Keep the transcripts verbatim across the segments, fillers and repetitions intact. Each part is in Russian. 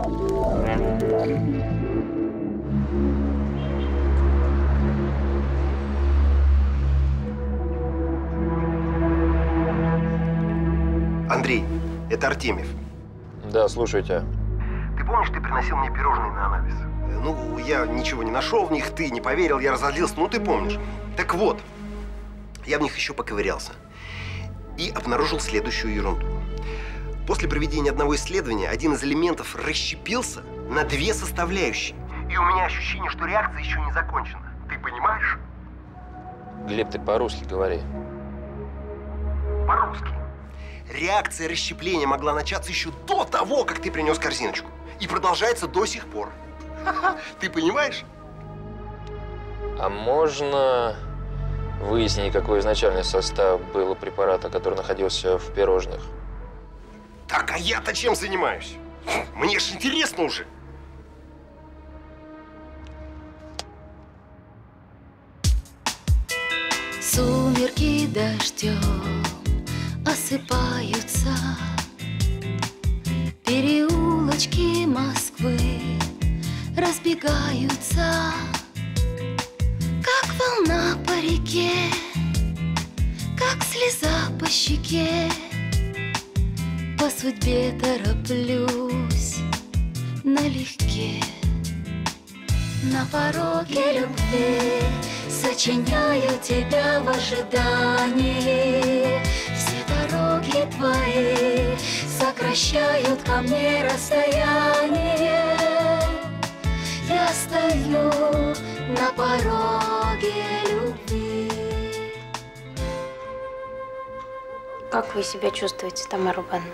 Андрей, это Артемьев. Да, слушайте. Ты помнишь, ты приносил мне пирожные на анализ? Ну, я ничего не нашел в них, ты не поверил, я разозлился, ну ты помнишь. Так вот, я в них еще поковырялся и обнаружил следующую ерунду. После проведения одного исследования один из элементов расщепился на две составляющие. И у меня ощущение, что реакция еще не закончена. Ты понимаешь? Глеб, ты по-русски говори. По-русски. Реакция расщепления могла начаться еще до того, как ты принес корзиночку. И продолжается до сих пор. Ты понимаешь? А можно выяснить, какой изначальный состав был у препарата, который находился в пирожных? Так, а я-то чем занимаюсь? Мне ж интересно уже. Сумерки дождем осыпаются, переулочки Москвы разбегаются, как волна по реке, как слеза по щеке. По судьбе тороплюсь налегке, на пороге любви сочиняю тебя в ожидании. Все дороги твои сокращают ко мне расстояние. Я стою на пороге любви. Как вы себя чувствуете, Тамара Ивановна?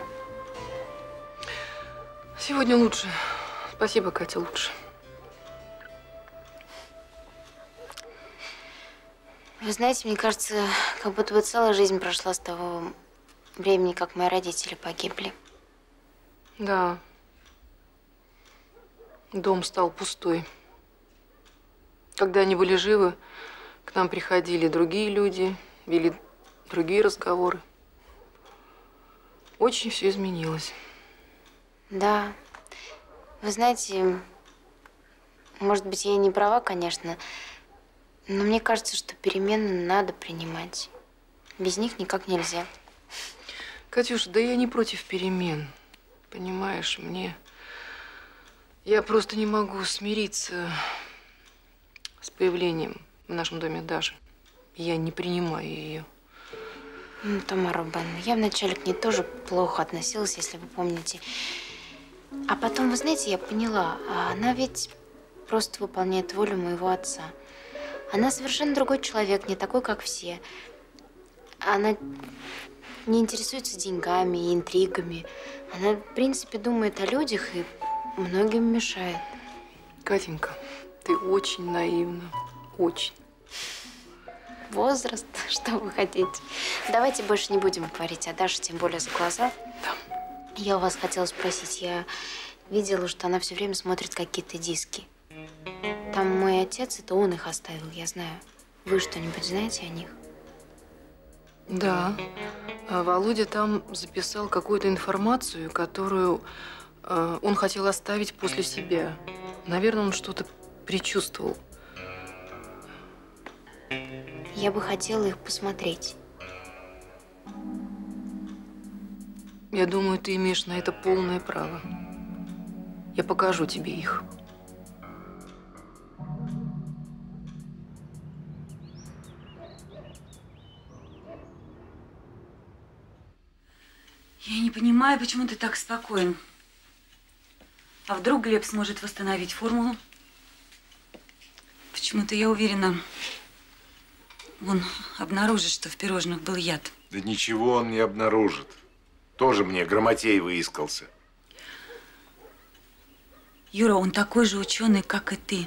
Сегодня лучше. Спасибо, Катя, лучше. Вы знаете, мне кажется, как будто бы целая жизнь прошла с того времени, как мои родители погибли. Да. Дом стал пустой. Когда они были живы, к нам приходили другие люди, вели другие разговоры. Очень все изменилось. Да. Вы знаете, может быть, я и не права, конечно, но мне кажется, что перемены надо принимать. Без них никак нельзя. Катюша, да я не против перемен. Понимаешь, мне… Я просто не могу смириться с появлением в нашем доме Даши. Я не принимаю ее. Ну, Тамара Ивановна, я вначале к ней тоже плохо относилась, если вы помните. А потом, вы знаете, я поняла, она ведь просто выполняет волю моего отца. Она совершенно другой человек, не такой, как все. Она не интересуется деньгами и интригами. Она, в принципе, думает о людях и многим мешает. Катенька, ты очень наивна. Очень. Возраст, что вы хотите. Давайте больше не будем говорить о Даше, тем более за глаза. Да. Я у вас хотела спросить. Я видела, что она все время смотрит какие-то диски. Там мой отец, это он их оставил, я знаю. Вы что-нибудь знаете о них? Да. Володя там записал какую-то информацию, которую э, он хотел оставить после себя. Наверное, он что-то предчувствовал. Я бы хотела их посмотреть. Я думаю, ты имеешь на это полное право. Я покажу тебе их. Я не понимаю, почему ты так спокоен. А вдруг Глеб сможет восстановить формулу? Почему-то я уверена, он обнаружит, что в пирожных был яд. Да ничего он не обнаружит. Тоже мне грамотей выискался. Юра, он такой же ученый, как и ты.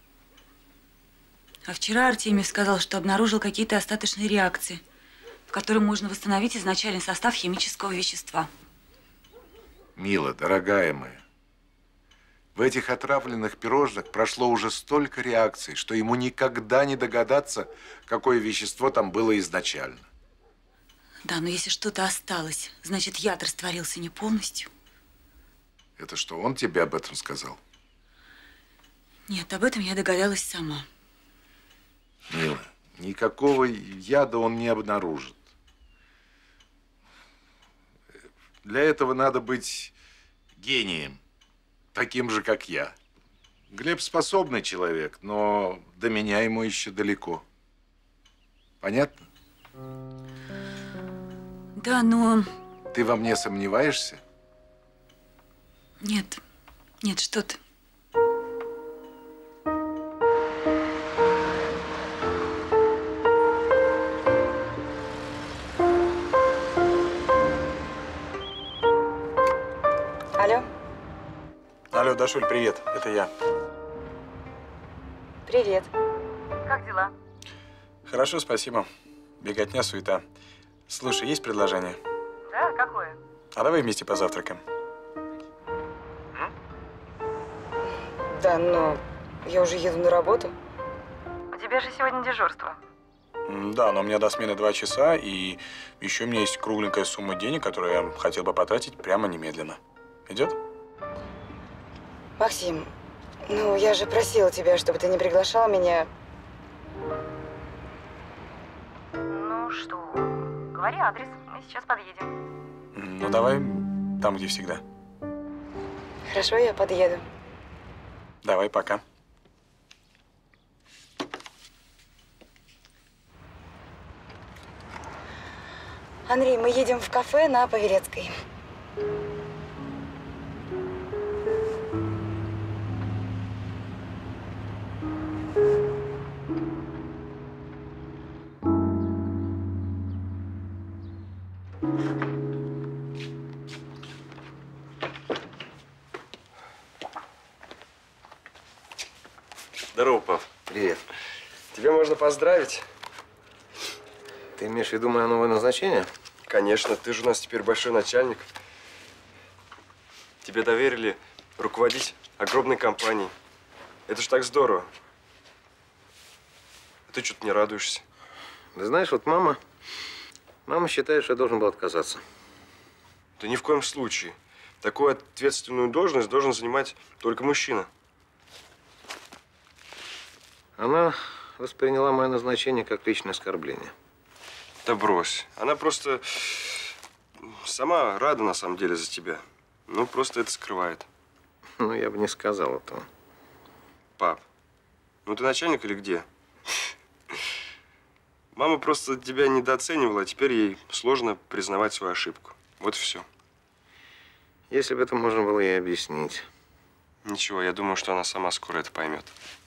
А вчера Артемьев сказал, что обнаружил какие-то остаточные реакции, в которых можно восстановить изначальный состав химического вещества. Мила, дорогая моя, в этих отравленных пирожных прошло уже столько реакций, что ему никогда не догадаться, какое вещество там было изначально. Да, но если что-то осталось, значит, яд растворился не полностью. Это что, он тебе об этом сказал? Нет, об этом я догадалась сама. Мила, никакого яда он не обнаружит. Для этого надо быть гением, таким же, как я. Глеб способный человек, но до меня ему еще далеко. Понятно? Да, но… Ты во мне сомневаешься? Нет, нет, что ты. Алло. Алло, Дашуль, привет. Это я. Привет. Как дела? Хорошо, спасибо. Беготня, суета. Слушай, есть предложение? Да, какое? А давай вместе позавтракаем. Да, но я уже еду на работу. У тебя же сегодня дежурство. М, Да, но у меня до смены два часа, и еще у меня есть кругленькая сумма денег, которую я хотел бы потратить прямо немедленно. Идет? Максим, ну я же просила тебя, чтобы ты не приглашал меня. Ну что, говори адрес, мы сейчас подъедем. М, Ну, давай там, где всегда. Хорошо, я подъеду. Давай, пока. Андрей, мы едем в кафе на Павелецкой. Здорово, пап. Привет. Тебя можно поздравить. Ты имеешь в виду мое новое назначение? Конечно, ты же у нас теперь большой начальник. Тебе доверили руководить огромной компанией. Это ж так здорово. А ты что-то не радуешься. Да знаешь, вот мама, мама считает, что я должен был отказаться. Да ни в коем случае. Такую ответственную должность должен занимать только мужчина. Она восприняла мое назначение как личное оскорбление. Да брось. Она просто сама рада на самом деле за тебя. Ну, просто это скрывает. Ну, я бы не сказал этого. Пап, ну ты начальник или где? Мама просто тебя недооценивала, а теперь ей сложно признавать свою ошибку. Вот и все. Если бы это можно было ей объяснить. Ничего, я думаю, что она сама скоро это поймет.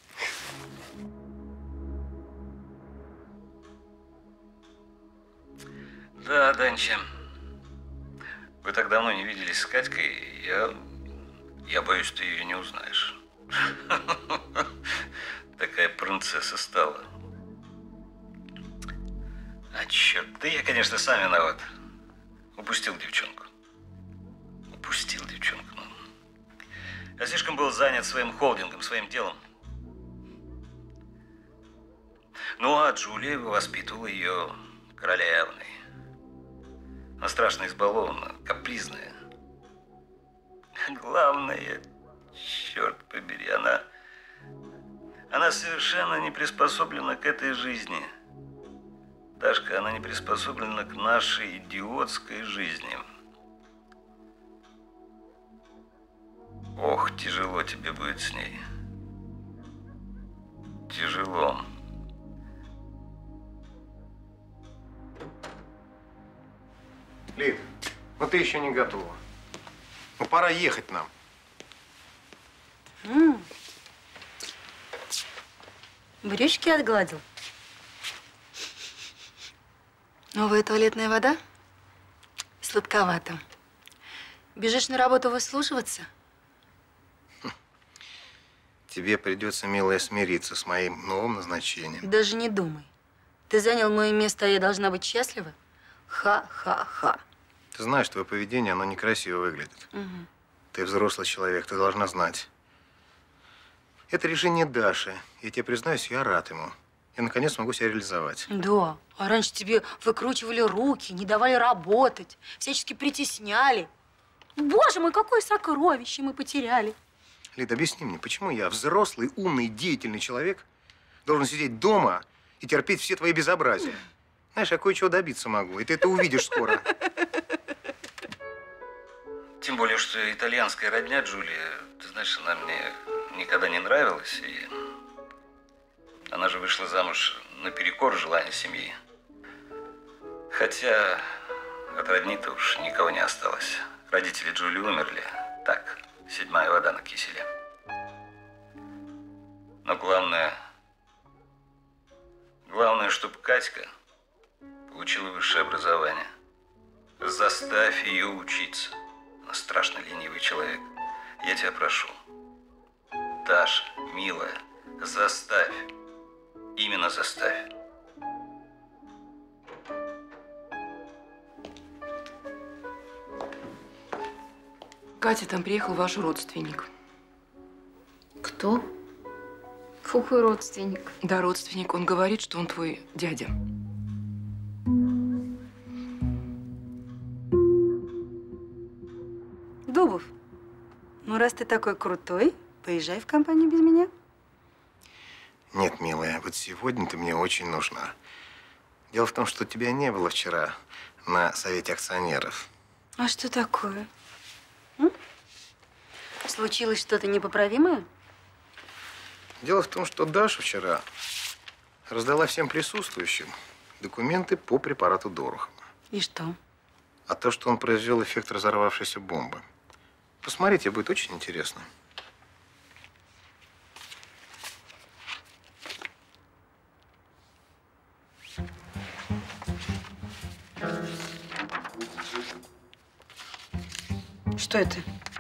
Да, Данча. Вы так давно не виделись с Катькой, я, я боюсь, ты ее не узнаешь. Такая принцесса стала. А черт, да я, конечно, сам виноват. Упустил девчонку. Упустил девчонку. Я слишком был занят своим холдингом, своим делом. Ну, а Джулия воспитывала ее королевной. Она страшно избалована, капризная. Главное, черт побери, она, она совершенно не приспособлена к этой жизни. Дашка, она не приспособлена к нашей идиотской жизни. Ох, тяжело тебе будет с ней. Тяжело. Лид, ну ты еще не готова. Ну пора ехать нам. М-м. Брючки отгладил. Новая туалетная вода? Сладковато. Бежишь на работу выслуживаться? Тебе придется, милая, смириться с моим новым назначением. Даже не думай. Ты занял мое место, а я должна быть счастлива? Ха-ха-ха. Ты знаешь, твое поведение, оно некрасиво выглядит. Угу. Ты взрослый человек, ты должна знать. Это решение Даши. Я тебе признаюсь, я рад ему. Я, наконец, могу себя реализовать. Да. А раньше тебе выкручивали руки, не давали работать, всячески притесняли. Боже мой, какое сокровище мы потеряли. Лид, объясни мне, почему я, взрослый, умный, деятельный человек, должен сидеть дома и терпеть все твои безобразия? Знаешь, я кое-чего добиться могу, и ты это увидишь скоро. Тем более, что итальянская родня Джулия, ты знаешь, она мне никогда не нравилась. И она же вышла замуж наперекор желанию семьи. Хотя от родни-то уж никого не осталось. Родители Джулии умерли. Так, седьмая вода на киселе. Но главное, главное, чтобы Катька получила высшее образование. Заставь ее учиться. Она страшно ленивый человек. Я тебя прошу. Даша, милая, заставь. Именно заставь. Катя, там приехал ваш родственник. Кто? Какой родственник? Да, родственник. Он говорит, что он твой дядя. Дубов, ну раз ты такой крутой, поезжай в компанию без меня. Нет, милая, вот сегодня ты мне очень нужна. Дело в том, что тебя не было вчера на совете акционеров. А что такое? М? Случилось что-то непоправимое? Дело в том, что Даша вчера раздала всем присутствующим документы по препарату Дорохова. И что? А то, что он произвел эффект разорвавшейся бомбы. Посмотрите, будет очень интересно. Что это?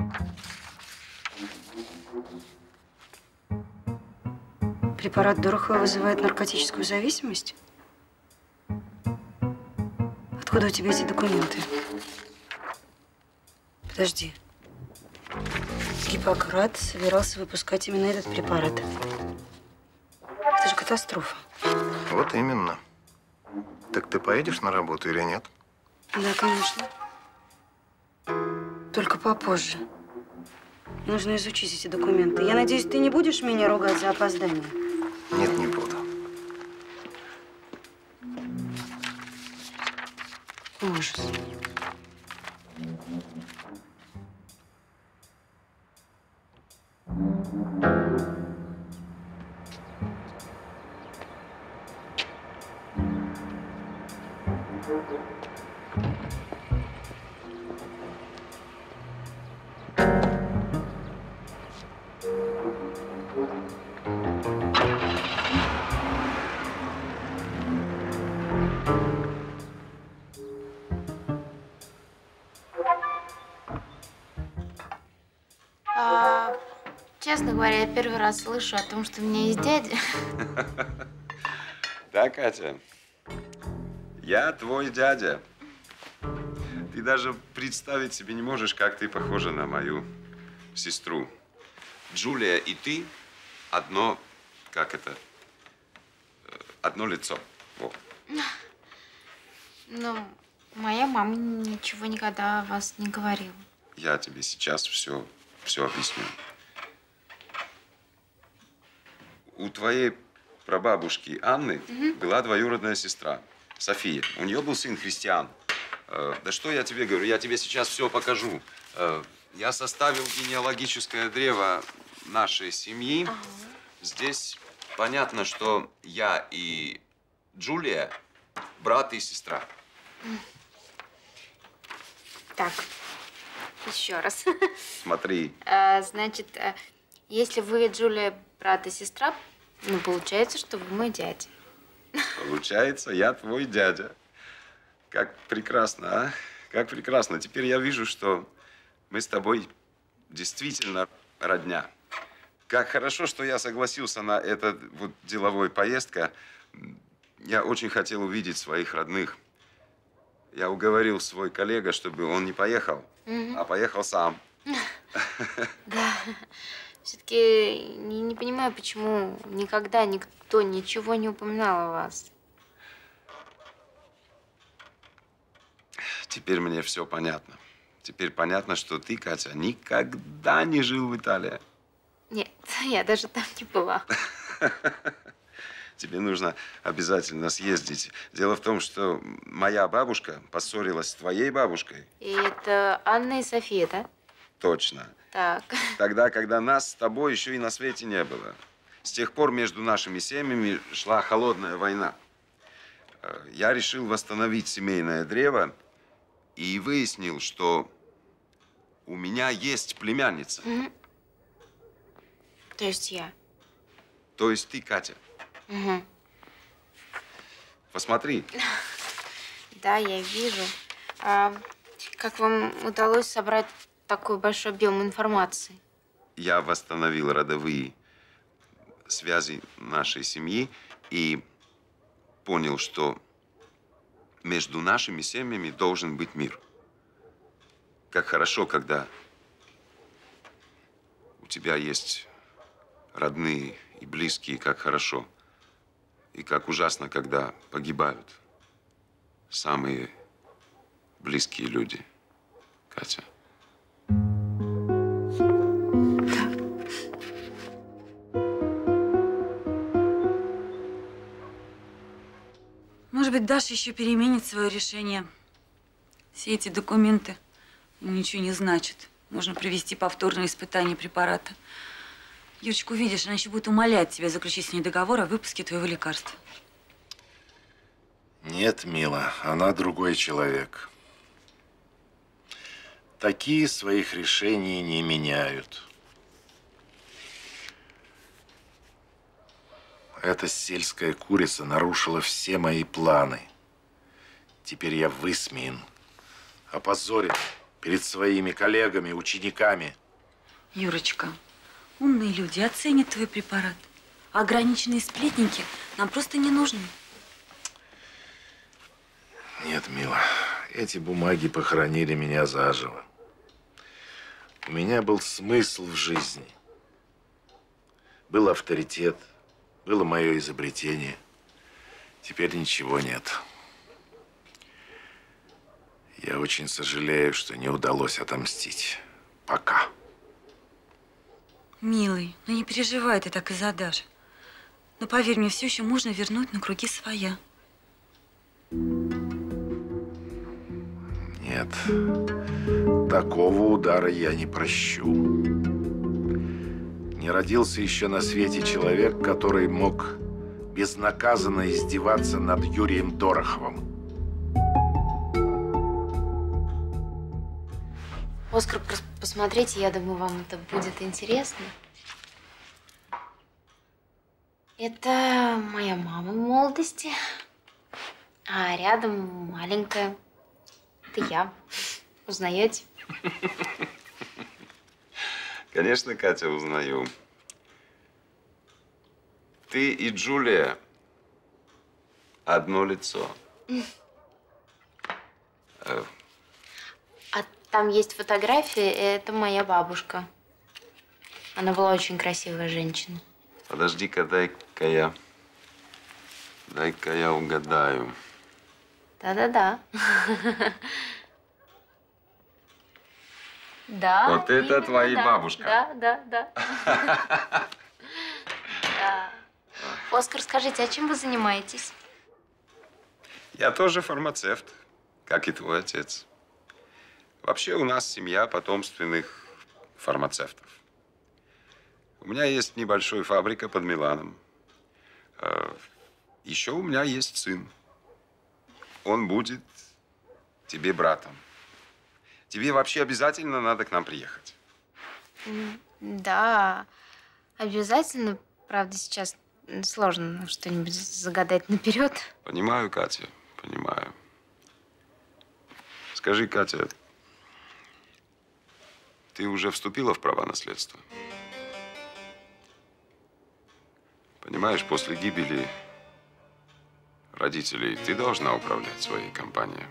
Препарат Дорохова вызывает наркотическую зависимость? Откуда у тебя эти документы? Подожди. Гиппократ собирался выпускать именно этот препарат. Это же катастрофа. Вот именно. Так ты поедешь на работу или нет? Да, конечно. Только попозже. Нужно изучить эти документы. Я надеюсь, ты не будешь меня ругать за опоздание? Нет, не буду. Ужас. А, честно говоря, я первый раз слышу о том, что у меня есть дядя. Да, Катя, я твой дядя. Ты даже представить себе не можешь, как ты похожа на мою сестру. Джулия и ты одно, как это, одно лицо. Во. Ну, моя мама ничего никогда о вас не говорила. Я тебе сейчас все, все объясню. У твоей прабабушки Анны Мгм. была двоюродная сестра София. У нее был сын Христиан. Э, Да что я тебе говорю, я тебе сейчас все покажу. Э, Я составил генеалогическое древо нашей семьи. Ага. Здесь понятно, что я и Джулия брат и сестра. Так, еще раз. Смотри, А, значит, а, если вы, Джулия, брат и сестра, ну, получается, что вы мой дядя. получается, я твой дядя. Как прекрасно, а? Как прекрасно. Теперь я вижу, что мы с тобой действительно родня. Как хорошо, что я согласился на этот вот деловой поездка. Я очень хотел увидеть своих родных. Я уговорил свой коллега, чтобы он не поехал, Мгм. а поехал сам. Да. Все-таки не, не понимаю, почему никогда никто ничего не упоминал о вас. Теперь мне все понятно. Теперь понятно, что ты, Катя, никогда не жил в Италии. Нет, я даже там не была. Тебе нужно обязательно съездить. Дело в том, что моя бабушка поссорилась с твоей бабушкой. И это Анна и София, да? Точно. Так. Тогда, когда нас с тобой еще и на свете не было. С тех пор между нашими семьями шла холодная война. Я решил восстановить семейное древо и выяснил, что у меня есть племянница. Угу. То есть я? То есть ты, Катя. Угу. Посмотри. Да, я вижу. А как вам удалось собрать такой большой объем информации? Я восстановил родовые связи нашей семьи и понял, что между нашими семьями должен быть мир. Как хорошо, когда у тебя есть родные и близкие, как хорошо. И как ужасно, когда погибают самые близкие люди, Катя. Может быть, Даша еще переменит свое решение. Все эти документы ничего не значат. Можно провести повторное испытание препарата. Юрочка, увидишь, она еще будет умолять тебя заключить с ней договор о выпуске твоего лекарства. Нет, мила, она другой человек. Такие своих решений не меняют. Эта сельская курица нарушила все мои планы. Теперь я высмеян, опозорен перед своими коллегами, учениками. Юрочка, умные люди оценят твой препарат. А ограниченные сплетники нам просто не нужны. Нет, мила, эти бумаги похоронили меня заживо. У меня был смысл в жизни. Был авторитет, было мое изобретение. Теперь ничего нет. Я очень сожалею, что не удалось отомстить. Пока. Милый, ну не переживай ты так из-за Даши. Но поверь мне, все еще можно вернуть на круги своя. Нет, такого удара я не прощу. Не родился еще на свете человек, который мог безнаказанно издеваться над Юрием Дороховым. Оскар, просто посмотрите, я думаю, вам это будет интересно. Это моя мама в молодости, а рядом маленькая. Это я. Узнаете? Конечно, Катя, узнаю. Ты и Джулия одно лицо. А там есть фотографии, это моя бабушка. Она была очень красивая женщина. Подожди-ка, дай-ка я... Дай-ка я угадаю. Да-да-да. Да. Вот это твоя бабушка. Да, да, да. Да. Оскар, скажите, а чем вы занимаетесь? Я тоже фармацевт, как и твой отец. Вообще у нас семья потомственных фармацевтов. У меня есть небольшая фабрика под Миланом. Еще у меня есть сын. Он будет тебе братом. Тебе вообще обязательно надо к нам приехать. Да, обязательно. Правда, сейчас сложно что-нибудь загадать наперед. Понимаю, Катя, понимаю. Скажи, Катя, ты уже вступила в права наследства? Понимаешь, после гибели родителей ты должна управлять своей компанией.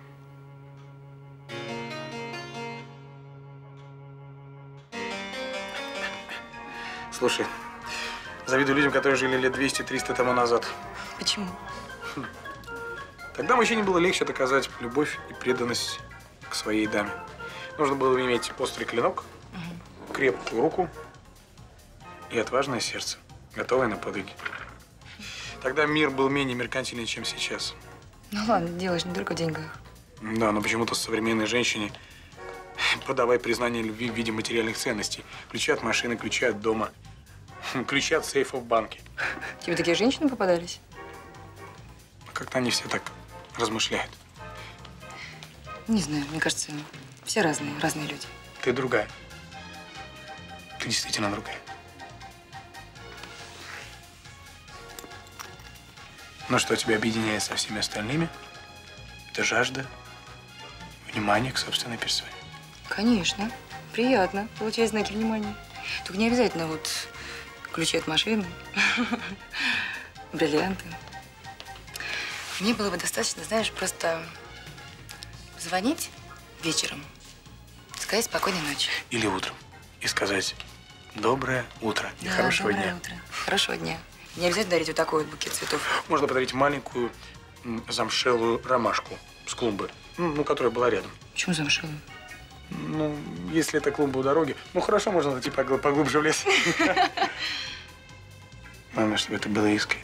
Слушай, завидую людям, которые жили лет двести-триста тому назад. Почему? Хм. Тогда мужчине было легче доказать любовь и преданность к своей даме. Нужно было иметь острый клинок, угу. крепкую руку и отважное сердце, готовое на подвиги. Тогда мир был менее меркантильный, чем сейчас. Ну ладно, дело же не только в деньгах. Да, но почему-то современной женщине подавай признание любви в виде материальных ценностей. Ключи от машины, ключи от дома, ключи от сейфа в банке. Тебе такие женщины попадались? Как-то они все так размышляют. Не знаю, мне кажется, все разные, разные люди. Ты другая. Ты действительно другая. Но что тебя объединяет со всеми остальными? Это жажда внимания к собственной персоне. Конечно. Приятно получать знаки внимания. Только не обязательно вот ключи от машины, бриллианты. Мне было бы достаточно, знаешь, просто звонить вечером, сказать спокойной ночи. Или утром. И сказать доброе утро и да, хорошего доброе дня. Утро. Хорошего дня. Не обязательно дарить вот такой вот букет цветов. Можно подарить маленькую замшелую ромашку с клумбы, ну, которая была рядом. Почему замшелую? Ну, если это клумба у дороги, ну, хорошо, можно зайти поглубже в лес. Главное, чтобы это было искренне.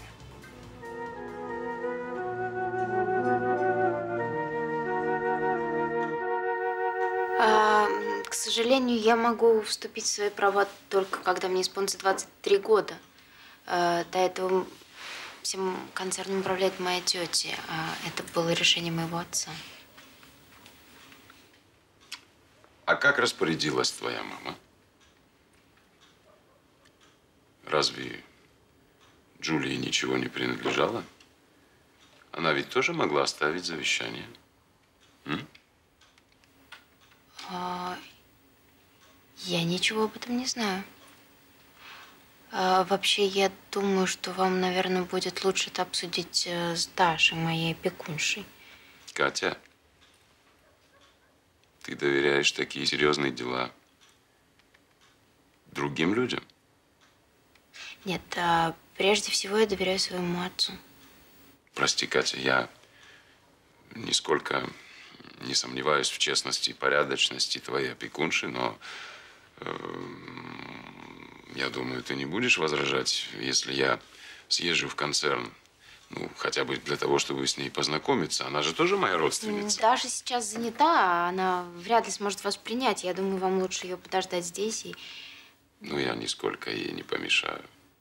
А, к сожалению, я могу вступить в свои права только когда мне исполнится двадцать три года. А, до этого всем концерном управляет моя тетя. А это было решение моего отца. А как распорядилась твоя мама? Разве Джулии ничего не принадлежало? Она ведь тоже могла оставить завещание. М? А, я ничего об этом не знаю. А, вообще, я думаю, что вам, наверное, будет лучше это обсудить с Дашей, моей опекуншей. Катя, ты доверяешь такие серьезные дела другим людям? Нет, а прежде всего я доверяю своему отцу. Прости, Катя, я нисколько не сомневаюсь в честности и порядочности твоей опекунши, но э, я думаю, ты не будешь возражать, если я съезжу в концерн, ну, хотя бы для того, чтобы с ней познакомиться. Она же тоже моя родственница. Даша сейчас занята, она вряд ли сможет вас принять. Я думаю, вам лучше ее подождать здесь. И... Ну, я нисколько ей не помешаю.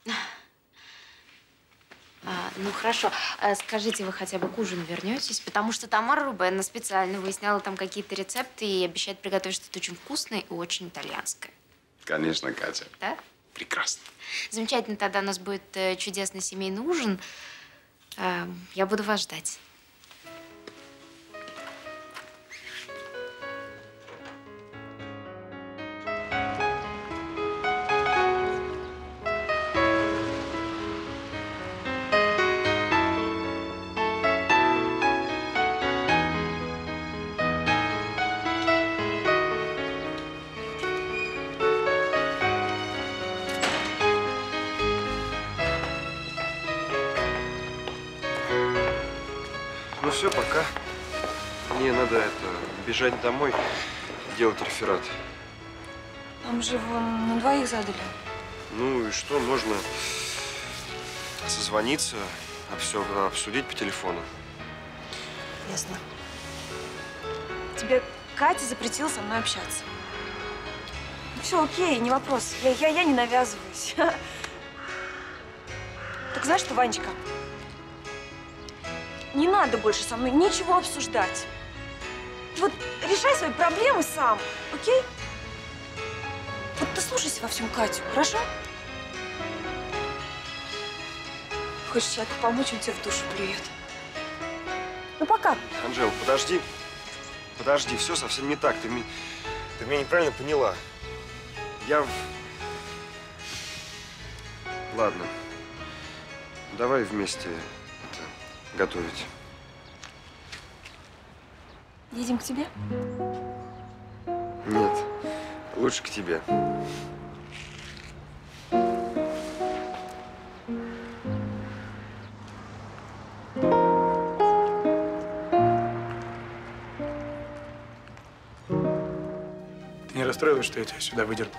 А, ну, хорошо. А, скажите, вы хотя бы к ужину вернетесь? Потому что Тамара Рубена специально выясняла там какие-то рецепты и обещает приготовить что-то очень вкусное и очень итальянское. Конечно, Катя. Да? Прекрасно. Замечательно. Тогда у нас будет э, чудесный семейный ужин. А, я буду вас ждать. Ну все, пока. Мне надо это бежать домой, делать реферат. Там же вон на двоих задали. Ну и что, можно созвониться, все обсудить по телефону. Ясно. Тебе Катя запретила со мной общаться. Ну, все окей, не вопрос. Я, я, я не навязываюсь. Так знаешь что, Ванечка? Не надо больше со мной ничего обсуждать. Ты вот решай свои проблемы сам, окей? Вот ты слушайся во всем Катю, хорошо? Хочешь человеку помочь, он тебе в душу плюет. Ну, пока. Анжела, подожди. Подожди, все совсем не так. Ты, ми... ты меня неправильно поняла. Я... Ладно. Давай вместе это, готовить. Едем к тебе? Нет, лучше к тебе. беспокоилась, что я тебя сюда выдерну?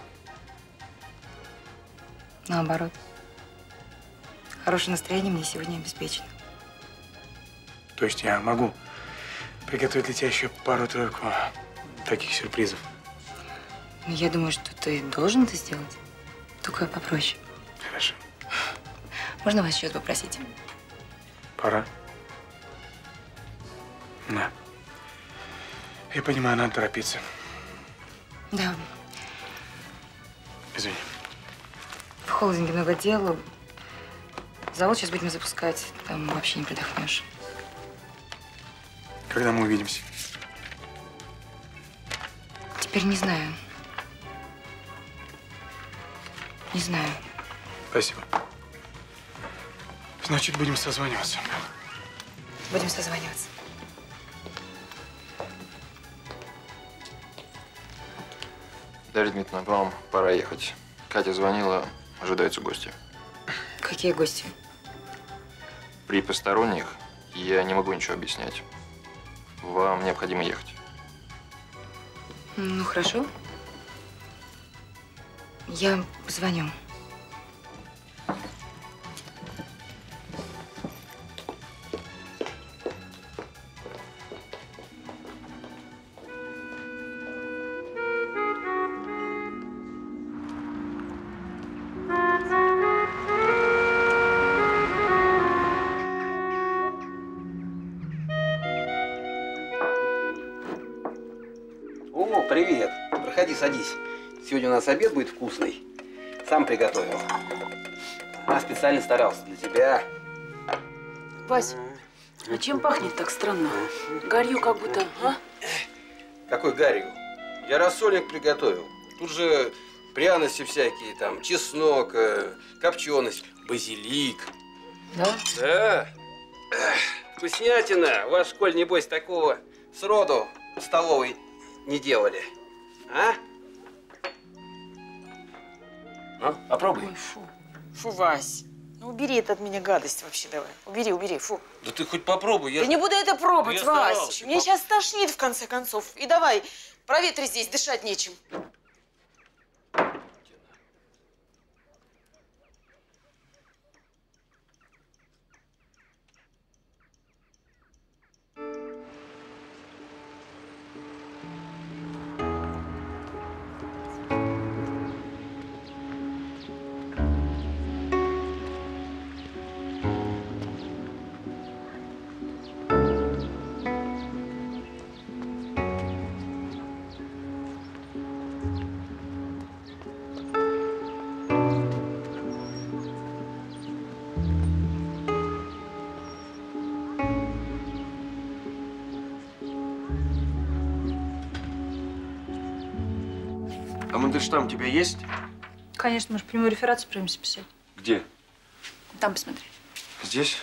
Наоборот. Хорошее настроение мне сегодня обеспечено. То есть я могу приготовить для тебя еще пару-тройку таких сюрпризов? Но я думаю, что ты должен это сделать. Только попроще. Хорошо. Можно вас счет попросить? Пора. Да. Я понимаю, надо торопиться. Да. Извини. В холдинге много дел. Завод сейчас будем запускать. Там вообще не продохнешь. Когда мы увидимся? Теперь не знаю. Не знаю. Спасибо. Значит, будем созваниваться. Будем созваниваться. Дарья Дмитриевна, вам пора ехать. Катя звонила, ожидаются гости. Какие гости? При посторонних я не могу ничего объяснять. Вам необходимо ехать. Ну, хорошо. Я позвоню. О, привет. Проходи, садись. Сегодня у нас обед будет вкусный. Сам приготовил. А, специально старался для тебя. Вась, а чем пахнет так странно? Гарью как будто, а? Какой гарью? Я рассольник приготовил. Тут же пряности всякие, там, чеснок, э, копченость, базилик. Да? Да. Эх, вкуснятина. Ваш школь, небось, такого сроду в столовой не делали. А? Ну, попробуй. Ой, фу. Фу, Вась. Ну, убери это от меня гадость вообще давай. Убери, убери, фу. Да ты хоть попробуй. Я... Я не буду это пробовать, Ну, я Вась. старался. Мне сейчас тошнит, в конце концов. И давай, проветри здесь, дышать нечем. А Мандельштам у тебя есть? Конечно, мы же прямую реферат справимся писать. Где? Там посмотри. Здесь?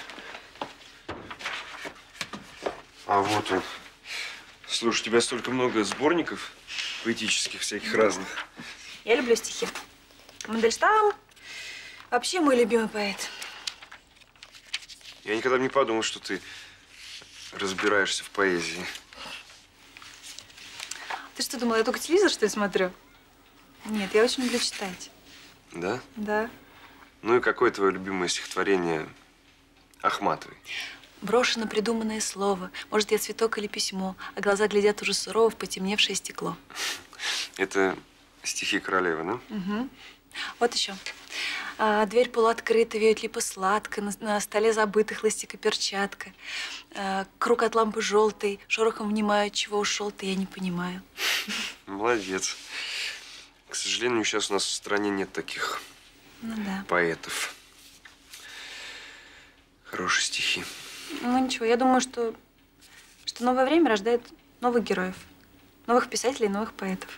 А вот он. Слушай, у тебя столько много сборников поэтических, всяких разных. Я люблю стихи. Мандельштам вообще мой любимый поэт. Я никогда бы не подумал, что ты разбираешься в поэзии. Ты что, думала, я только телевизор, что ли, смотрю? Нет, я очень люблю читать. Да? Да. Ну и какое твое любимое стихотворение Ахматовой? Брошено придуманное слово. Может, я цветок или письмо, а глаза глядят уже сурово в потемневшее стекло. Это стихи Королевы, да? Угу. Вот еще. А, дверь полуоткрыта, веют липа сладко, на, на столе забытых ластик и перчатка. А, круг от лампы желтый, шорохом внимаю, чего ушел-то, я не понимаю. Молодец. К сожалению, сейчас у нас в стране нет таких Ну да. поэтов. Хорошие стихи. Ну ничего, я думаю, что, что новое время рождает новых героев, новых писателей, новых поэтов.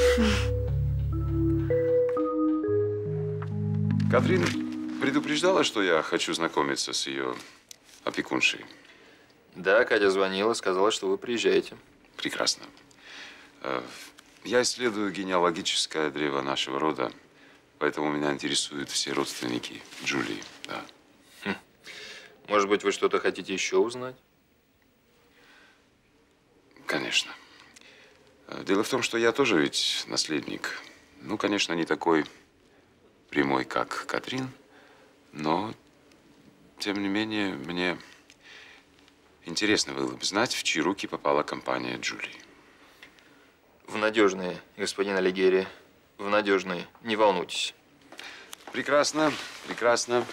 Катрин предупреждала, что я хочу знакомиться с ее опекуншей. Да, Катя звонила, сказала, что вы приезжаете. Прекрасно. Э, Я исследую генеалогическое древо нашего рода, поэтому меня интересуют все родственники Джулии. Да. Хм. Может быть, вы что-то хотите еще узнать? Конечно. Дело в том, что я тоже ведь наследник. Ну, конечно, не такой прямой, как Катрин, но, тем не менее, мне интересно было бы знать, в чьи руки попала компания Джулии. В надежные, господин Алигьери. В надежные. Не волнуйтесь. Прекрасно, прекрасно.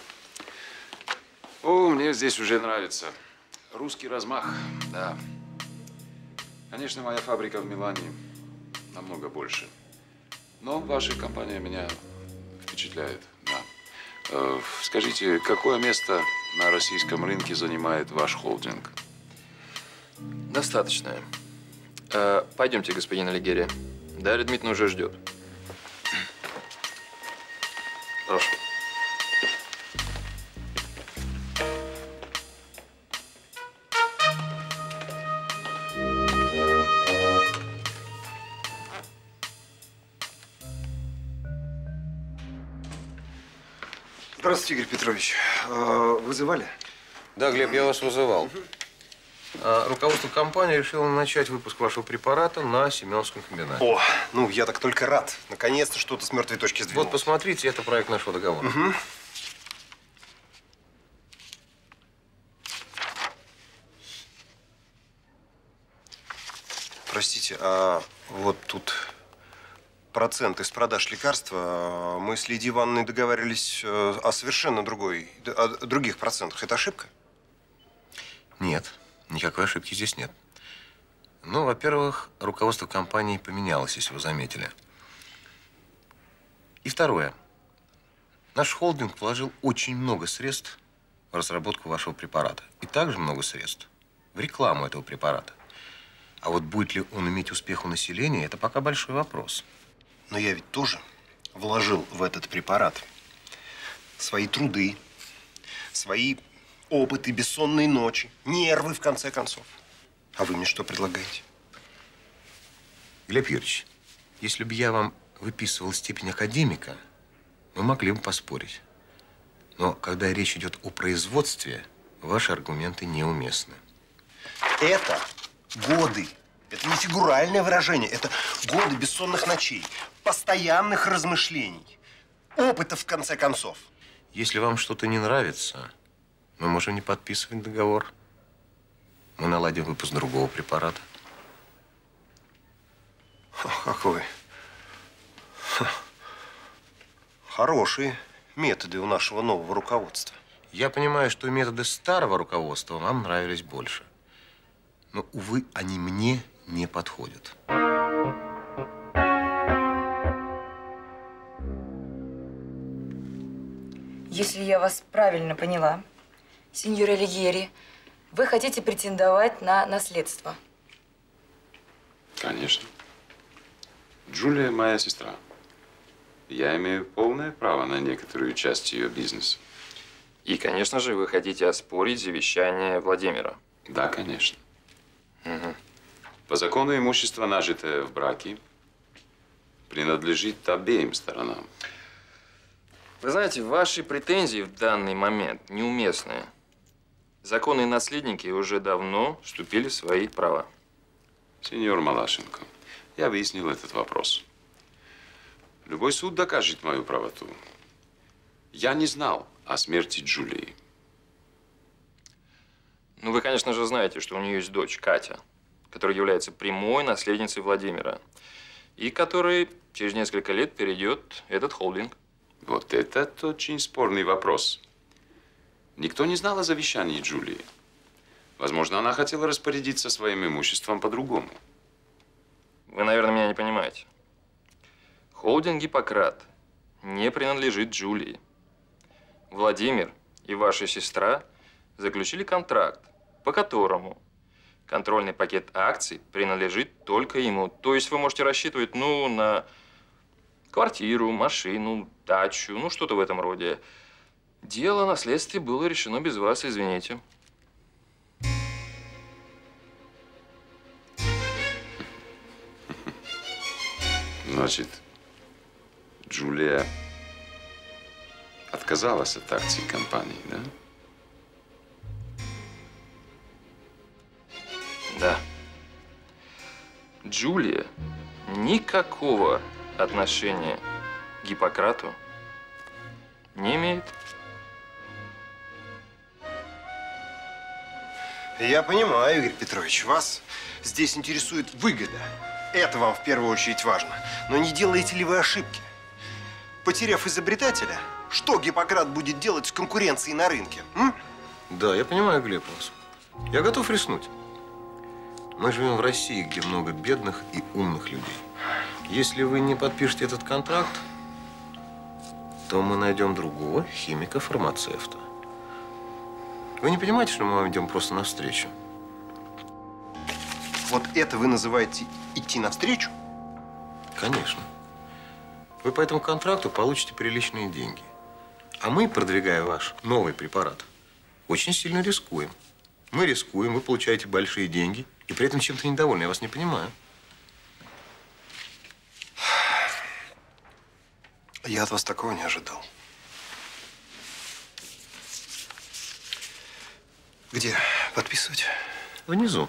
О, мне здесь уже нравится. Русский размах, да. Конечно, моя фабрика в Милане намного больше. Но ваша компания меня впечатляет, да. Э, скажите, какое место на российском рынке занимает ваш холдинг? Достаточное. Э, пойдемте, господин Алигьери. Дарья Дмитриевна уже ждет. Прошу. Здравствуйте, Игорь Петрович. Вызывали? Да, Глеб, я вас вызывал. Угу. Руководство компании решило начать выпуск вашего препарата на Семеновском комбинате. О, ну я так только рад. Наконец-то что-то с мертвой точки сдвинулось. Вот посмотрите, это проект нашего договора. Угу. Простите, а вот тут процент из продаж лекарства. Мы с Лидией Ивановной договаривались о совершенно другой, о других процентах. Это ошибка? Нет, никакой ошибки здесь нет. Ну, во-первых, руководство компании поменялось, если вы заметили. И второе. Наш холдинг вложил очень много средств в разработку вашего препарата. И также много средств в рекламу этого препарата. А вот будет ли он иметь успех у населения, это пока большой вопрос. Но я ведь тоже вложил в этот препарат свои труды, свои опыты, бессонные ночи, нервы, в конце концов. А вы мне что предлагаете? Глеб Юрьевич, если бы я вам выписывал степень академика, мы могли бы поспорить. Но когда речь идет о производстве, ваши аргументы неуместны. Это годы. Это не фигуральное выражение. Это годы бессонных ночей, постоянных размышлений, опыта, в конце концов. Если вам что-то не нравится, мы можем не подписывать договор. Мы наладим выпуск другого препарата. Как вы? Хорошие методы у нашего нового руководства. Я понимаю, что методы старого руководства вам нравились больше. Но, увы, они мне не подходят. Если я вас правильно поняла, сеньор Алигьери, вы хотите претендовать на наследство? Конечно. Джулия моя сестра. Я имею полное право на некоторую часть ее бизнеса. И, конечно же, вы хотите оспорить завещание Владимира. Да, конечно. Угу. По закону имущество, нажитое в браке, принадлежит обеим сторонам. Вы знаете, ваши претензии в данный момент неуместные. Законные наследники уже давно вступили в свои права. Сеньор Малашенко, я выяснил этот вопрос. Любой суд докажет мою правоту. Я не знал о смерти Джулии. Ну, вы, конечно же, знаете, что у нее есть дочь Катя, которая является прямой наследницей Владимира, и которой через несколько лет перейдет этот холдинг. Вот этот очень спорный вопрос. Никто не знал о завещании Джулии. Возможно, она хотела распорядиться своим имуществом по-другому. Вы, наверное, меня не понимаете. Холдинг Гиппократ не принадлежит Джулии. Владимир и ваша сестра заключили контракт, по которому контрольный пакет акций принадлежит только ему. То есть вы можете рассчитывать, ну, на квартиру, машину, дачу, ну, что-то в этом роде. Дело о наследстве было решено без вас, извините. Значит, Джулия отказалась от акций компании, да? Да. Джулия никакого отношения к Гиппократу не имеет. Я понимаю, Игорь Петрович, вас здесь интересует выгода. Это вам в первую очередь важно. Но не делаете ли вы ошибки? Потеряв изобретателя, что Гиппократ будет делать с конкуренцией на рынке? М? Да, я понимаю, Глеб, вас. Я готов рискнуть. Мы живем в России, где много бедных и умных людей. Если вы не подпишете этот контракт, то мы найдем другого химика-фармацевта. Вы не понимаете, что мы вам идем просто навстречу? Вот это вы называете идти навстречу? Конечно. Вы по этому контракту получите приличные деньги. А мы, продвигая ваш новый препарат, очень сильно рискуем. Мы рискуем, вы получаете большие деньги, и при этом чем-то недовольны. Я вас не понимаю. Я от вас такого не ожидал. Где подписывать? Внизу.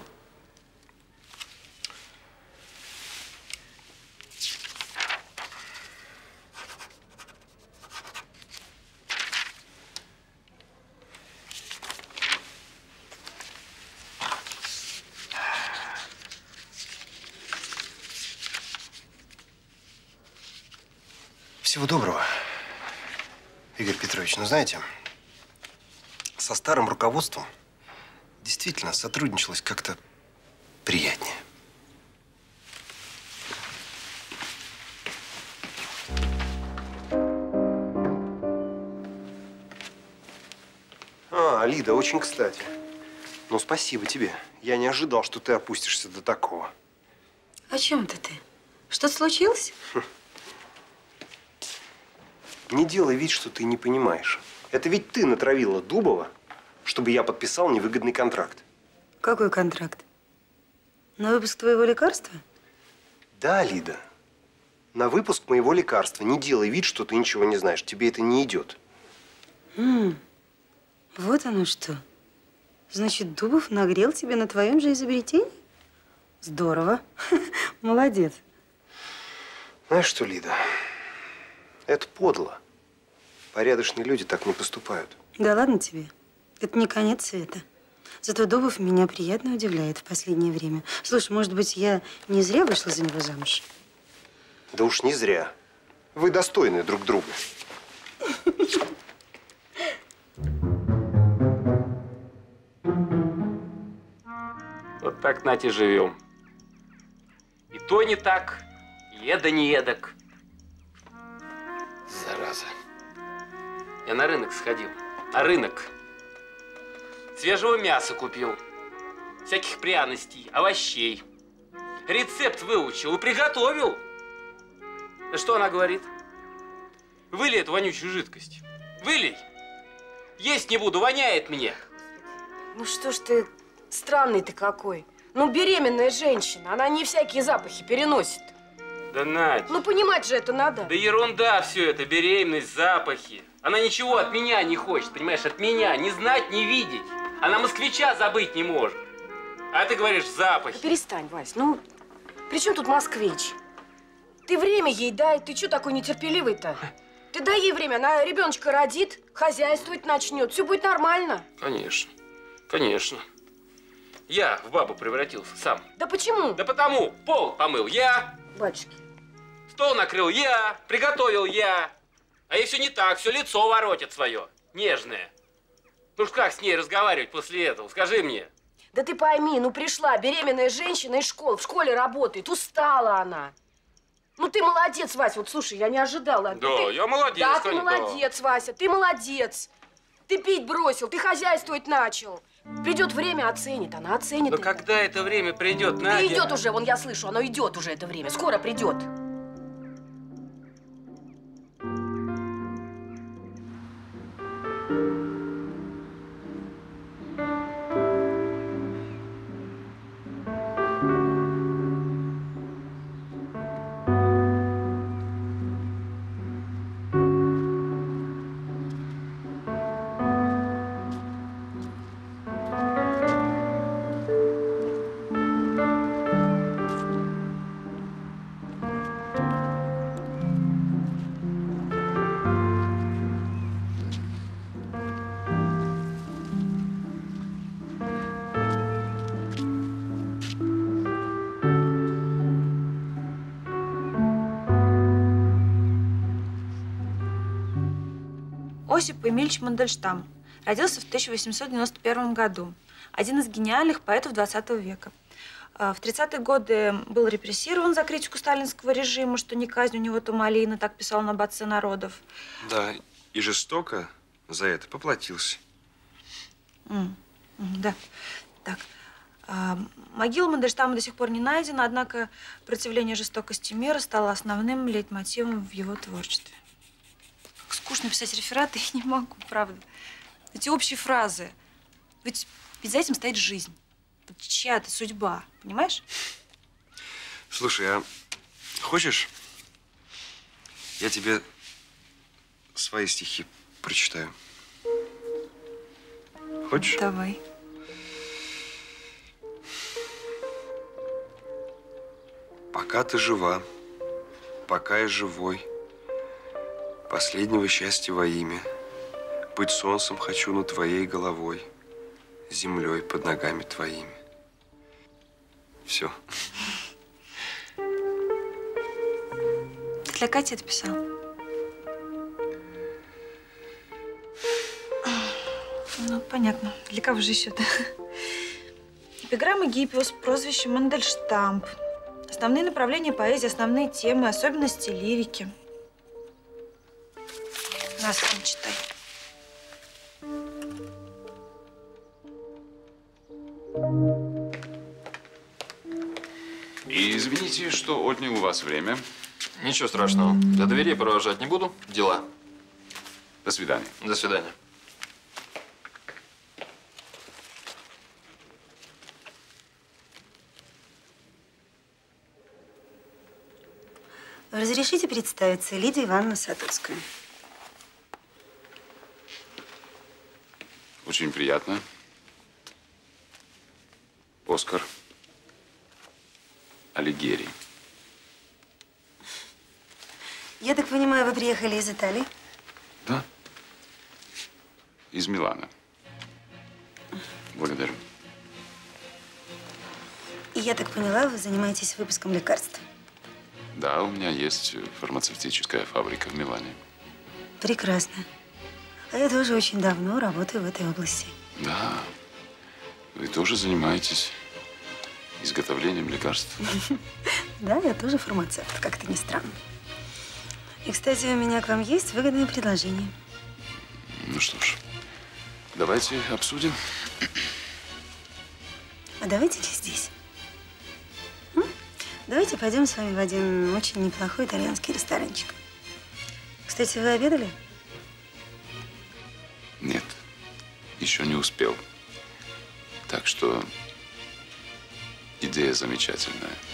Всего доброго, Игорь Петрович. Ну, знаете, со старым руководством действительно сотрудничалось как-то приятнее. А, Лида, очень кстати. Ну, спасибо тебе. Я не ожидал, что ты опустишься до такого. О чем это ты? Что-то случилось? Не делай вид, что ты не понимаешь. Это ведь ты натравила Дубова, чтобы я подписал невыгодный контракт. Какой контракт? На выпуск твоего лекарства? Да, Лида. На выпуск моего лекарства. Не делай вид, что ты ничего не знаешь. Тебе это не идет. М, вот оно что. Значит, Дубов нагрел тебе на твоем же изобретении? Здорово. Молодец. Знаешь что, Лида? Это подло. Порядочные люди так не поступают. Да ладно тебе. Это не конец света. Зато Дубов меня приятно удивляет в последнее время. Слушай, может быть, я не зря вышла за него замуж? Да уж не зря. Вы достойны друг друга. Вот так, Нате, живем. И то не так, и это не эдак. Зараза. Я на рынок сходил. На рынок. Свежего мяса купил. Всяких пряностей, овощей. Рецепт выучил и приготовил. Да что она говорит? Вылей эту вонючую жидкость. Вылей. Есть не буду, воняет мне. Ну что ж ты, странный ты какой. Ну, беременная женщина, она не всякие запахи переносит. Да, Надь. Ну, понимать же это надо. Да ерунда все это, беременность, запахи. Она ничего от меня не хочет, понимаешь, от меня. Не знать, не видеть. Она москвича забыть не может. А ты говоришь, запахи. Да перестань, Вась, ну, при чем тут москвич? Ты время ей дай, ты что такой нетерпеливый-то? Ты дай ей время, она ребеночка родит, хозяйствовать начнет, все будет нормально. Конечно, конечно. Я в бабу превратился сам. Да почему? Да потому, пол помыл я. Батюшки. Стол накрыл я, приготовил я. А ей все не так, все лицо воротит свое, нежное. Ну ж как с ней разговаривать после этого, скажи мне. Да ты пойми, ну пришла беременная женщина из школы, в школе работает, устала она. Ну ты молодец, Вася, вот слушай, я не ожидала. Да, ты... я молодец, Да, ты конечно, молодец, да. Вася, ты молодец. Ты пить бросил, ты хозяйствовать начал. Придет время, оценит, она оценит. Но это. когда это время придет, Да Надя? идет уже, вон я слышу, оно идет уже это время, скоро придет. Осип Эмильевич Мандельштам. Родился в тысяча восемьсот девяносто первом году. Один из гениальных поэтов двадцатого века. В тридцатые годы был репрессирован за критику сталинского режима, что не казнь у него, то малина, так писал он об отце народов. Да, и жестоко за это поплатился. Mm. Да. Так. А, могила Мандельштама до сих пор не найдена, однако противление жестокости мира стало основным лейтмотивом в его творчестве. Как скучно писать рефераты, я не могу, правда. Эти общие фразы. Ведь, ведь за этим стоит жизнь. Вот чья-то судьба, понимаешь? Слушай, а хочешь, я тебе свои стихи прочитаю? Хочешь? Давай. Пока ты жива, пока я живой, последнего счастья во имя, быть солнцем хочу над твоей головой, землей под ногами твоими. Все. Ты для Кати это писал? Ну, понятно. Для кого же еще-то? Эпиграмма Гиппиус, прозвище Мандельштам. Основные направления поэзии, основные темы, особенности лирики. На, сам читай. И извините, что отнял у вас время. Ничего страшного. До двери провожать не буду. Дела. До свидания. До свидания. Разрешите представиться, Лидия Ивановна Сатурская. Очень приятно. Оскар Алигьери. Я так понимаю, вы приехали из Италии? Да. Из Милана. Благодарю. И я так поняла, вы занимаетесь выпуском лекарств? Да, у меня есть фармацевтическая фабрика в Милане. Прекрасно. А я тоже очень давно работаю в этой области. Да. Вы тоже занимаетесь изготовлением лекарств? Да, я тоже фармацевт, как-то не странно. И, кстати, у меня к вам есть выгодное предложение. Ну что ж, давайте обсудим. А давайте ли здесь? М? Давайте пойдем с вами в один очень неплохой итальянский ресторанчик. Кстати, вы обедали? Нет, еще не успел. Так что идея замечательная.